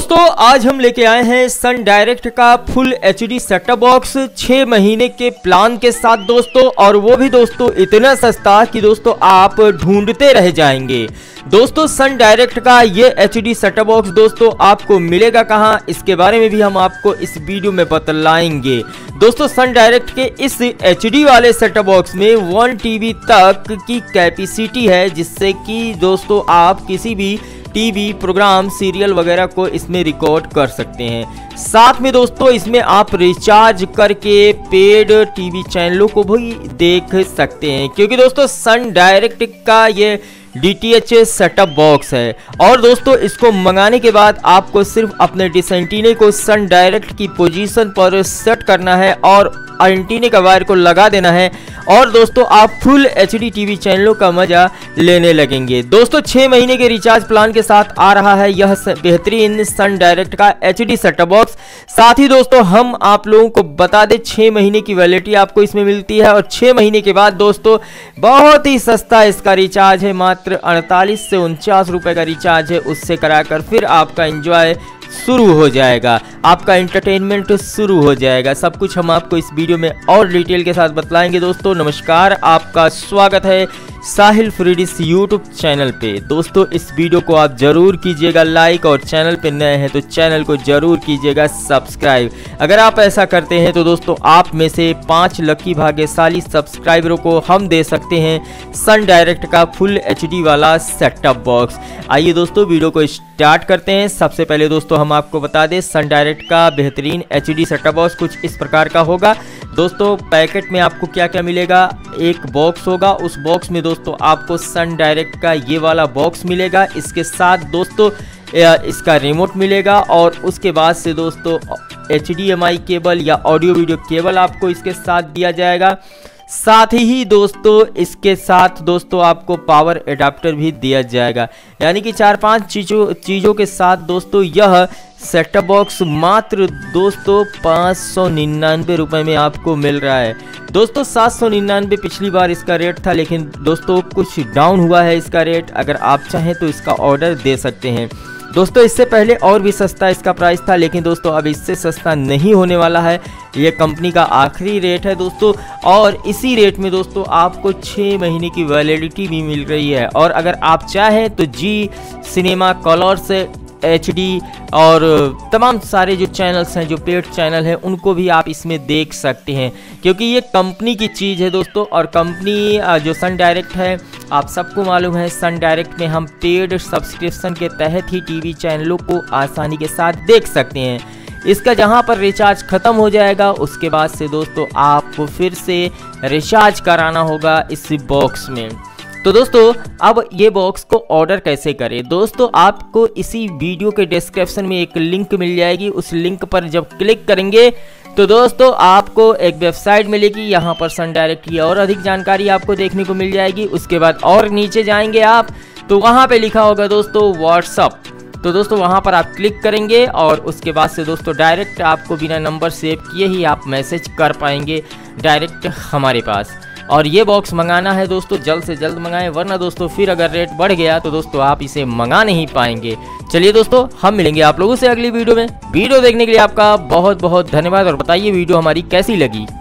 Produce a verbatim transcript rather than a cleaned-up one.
दोस्तों आज हम लेके आए हैं सन डायरेक्ट का full H D setup box छह महीने के प्लान के साथ दोस्तों, और वो भी दोस्तों इतना सस्ता कि दोस्तों आप ढूंढते रह जाएंगे। दोस्तों सन डायरेक्ट का ये एच डी सेटअप बॉक्स दोस्तों आपको मिलेगा कहाँ, इसके बारे में भी हम आपको इस वीडियो में बतलाएंगे। दोस्तों सन डायरेक्ट के इस एच डी वाले सेटअप बॉक्स में वन टी बी तक की कैपेसिटी है, जिससे कि दोस्तों आप किसी भी टीवी प्रोग्राम सीरियल वगैरह को इसमें रिकॉर्ड कर सकते हैं। साथ में दोस्तों इसमें आप रिचार्ज करके पेड टीवी चैनलों को भी देख सकते हैं, क्योंकि दोस्तों सन डायरेक्ट का ये D T H setup box है। और दोस्तों इसको मंगाने के बाद आपको सिर्फ अपने डिश एंटीने को सन डायरेक्ट की पोजीशन पर सेट करना है और एंटीने का वायर को लगा देना है, और दोस्तों आप फुल एच डी टीवी चैनलों का मजा लेने लगेंगे। दोस्तों छह महीने के रिचार्ज प्लान के साथ आ रहा है यह बेहतरीन सन डायरेक्ट का एच डी सेटअप बॉक्स। साथ ही दोस्तों हम आप लोगों को बता दें छह महीने की वैलिडिटी आपको इसमें मिलती है, और छह महीने के बाद दोस्तों बहुत ही सस्ता इसका रिचार्ज है, मात्र अड़तालीस से उनचास रुपए का रिचार्ज है। उससे कराकर फिर आपका एंजॉय शुरू हो जाएगा, आपका एंटरटेनमेंट शुरू हो जाएगा। सब कुछ हम आपको इस वीडियो में और डिटेल के साथ बतलाएंगे। दोस्तों नमस्कार, आपका स्वागत है साहिल फ्रीडिश यूट्यूब चैनल पे। दोस्तों इस वीडियो को आप जरूर कीजिएगा लाइक, और चैनल पे नए हैं तो चैनल को जरूर कीजिएगा सब्सक्राइब। अगर आप ऐसा करते हैं तो दोस्तों आप में से पाँच लकी भाग्यशाली सब्सक्राइबरों को हम दे सकते हैं सन डायरेक्ट का फुल एच डी वाला सेटअप बॉक्स। आइए दोस्तों वीडियो को स्टार्ट करते हैं। सबसे पहले दोस्तों हम आपको बता दें सन डायरेक्ट का बेहतरीन एच डी सेटअप बॉक्स कुछ इस प्रकार का होगा। दोस्तों पैकेट में आपको क्या क्या मिलेगा, एक बॉक्स होगा, उस बॉक्स में दोस्तों आपको सन डायरेक्ट का ये वाला बॉक्स मिलेगा। इसके साथ दोस्तों इसका रिमोट मिलेगा, और उसके बाद से दोस्तों H D M I cable या ऑडियो वीडियो केबल आपको इसके साथ दिया जाएगा। साथ ही दोस्तों इसके साथ दोस्तों आपको पावर एडाप्टर भी दिया जाएगा, यानी कि चार पांच चीज़ों चीज़ों के साथ दोस्तों यह सेटअप बॉक्स मात्र दोस्तों पाँच सौ निन्यानवे रुपये में आपको मिल रहा है। दोस्तों सात सौ निन्यानवे पिछली बार इसका रेट था, लेकिन दोस्तों कुछ डाउन हुआ है इसका रेट। अगर आप चाहें तो इसका ऑर्डर दे सकते हैं। दोस्तों इससे पहले और भी सस्ता इसका प्राइस था, लेकिन दोस्तों अब इससे सस्ता नहीं होने वाला है। ये कंपनी का आखिरी रेट है दोस्तों, और इसी रेट में दोस्तों आपको छः महीने की वैलिडिटी भी मिल रही है। और अगर आप चाहें तो Zee cinema, Colors, H D और तमाम सारे जो चैनल्स हैं, जो पेड चैनल हैं, उनको भी आप इसमें देख सकते हैं, क्योंकि ये कंपनी की चीज़ है दोस्तों। और कंपनी जो सन डायरेक्ट है, आप सबको मालूम है सन डायरेक्ट में हम पेड सब्सक्रिप्शन के तहत ही टीवी चैनलों को आसानी के साथ देख सकते हैं। इसका जहां पर रिचार्ज ख़त्म हो जाएगा उसके बाद से दोस्तों आपको फिर से रिचार्ज कराना होगा इस बॉक्स में। तो दोस्तों अब ये बॉक्स को ऑर्डर कैसे करें, दोस्तों आपको इसी वीडियो के डिस्क्रिप्शन में एक लिंक मिल जाएगी। उस लिंक पर जब क्लिक करेंगे तो दोस्तों आपको एक वेबसाइट मिलेगी, यहाँ पर सन डायरेक्ट की और अधिक जानकारी आपको देखने को मिल जाएगी। उसके बाद और नीचे जाएंगे आप तो वहाँ पे लिखा होगा दोस्तों व्हाट्सअप। तो दोस्तों वहाँ पर आप क्लिक करेंगे, और उसके बाद से दोस्तों डायरेक्ट आपको बिना नंबर सेव किए ही आप मैसेज कर पाएंगे डायरेक्ट हमारे पास। और ये बॉक्स मंगाना है दोस्तों जल्द से जल्द मंगाएं, वरना दोस्तों फिर अगर रेट बढ़ गया तो दोस्तों आप इसे मंगा नहीं पाएंगे। चलिए दोस्तों हम मिलेंगे आप लोगों से अगली वीडियो में। वीडियो देखने के लिए आपका बहुत बहुत धन्यवाद, और बताइए वीडियो हमारी कैसी लगी।